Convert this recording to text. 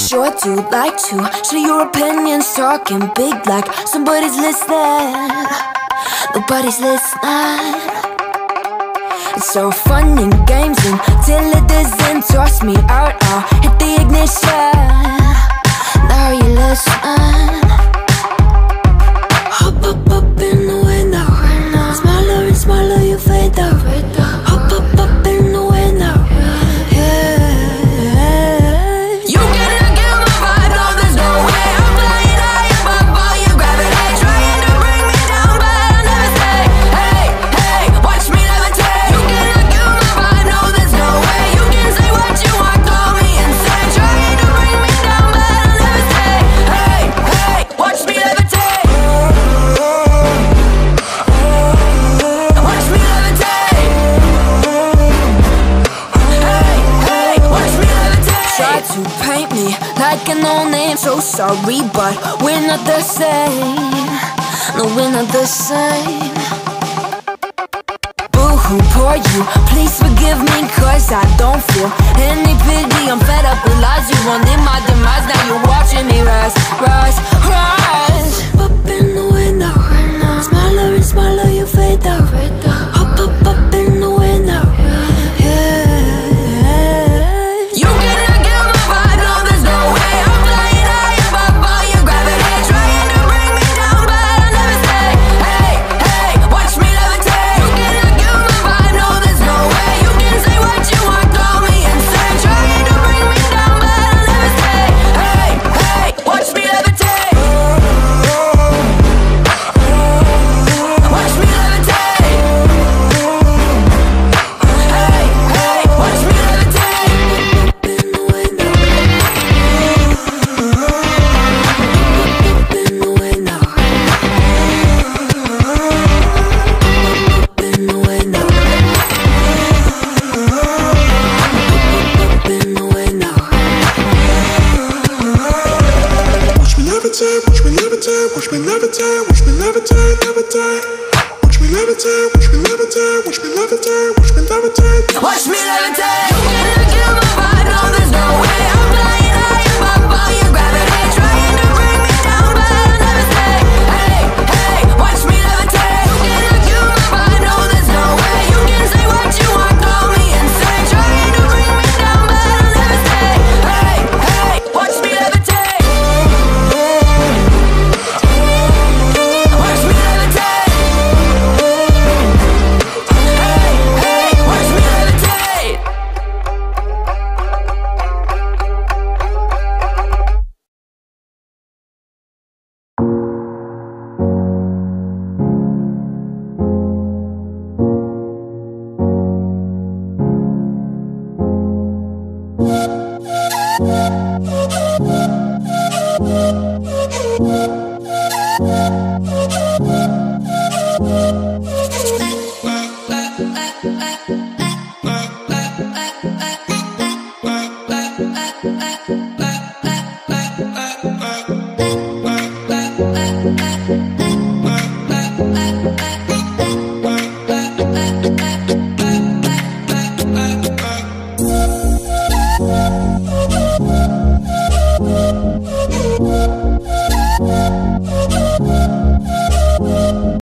sure do like to share your opinions, talking big like somebody's listening. Nobody's listening. It's so fun and games until it doesn't. Toss me out, I'll hit the ignition. Now you listen. Hop up in the window. Smaller and smaller you fade out. Hop up in the window. Like a no-name, so sorry, but we're not the same. No, we're not the same. Boo-hoo, poor you, please forgive me, cause I don't feel any pity. I'm fed up with lies, you wanted my demise. Now you're watching me rise, rise, rise. Up in the window. Smaller and smaller you fade out. Hop up in the window. Watch me levitate, watch me levitate, watch me levitate, levitate. Watch me levitate, watch me levitate, watch me levitate, watch me levitate. Watch me levitate. You cannot kill my vibe, no, there's no way. I'm flying high above all your gravity, trying to bring me down, but I'll never stay. Hey, hey, watch me levitate. You cannot kill my vibe, no, there's no way. You can say what you want, call me insane, trying to bring me down, but I'll never stay. Hey, hey, watch me levitate. Bye.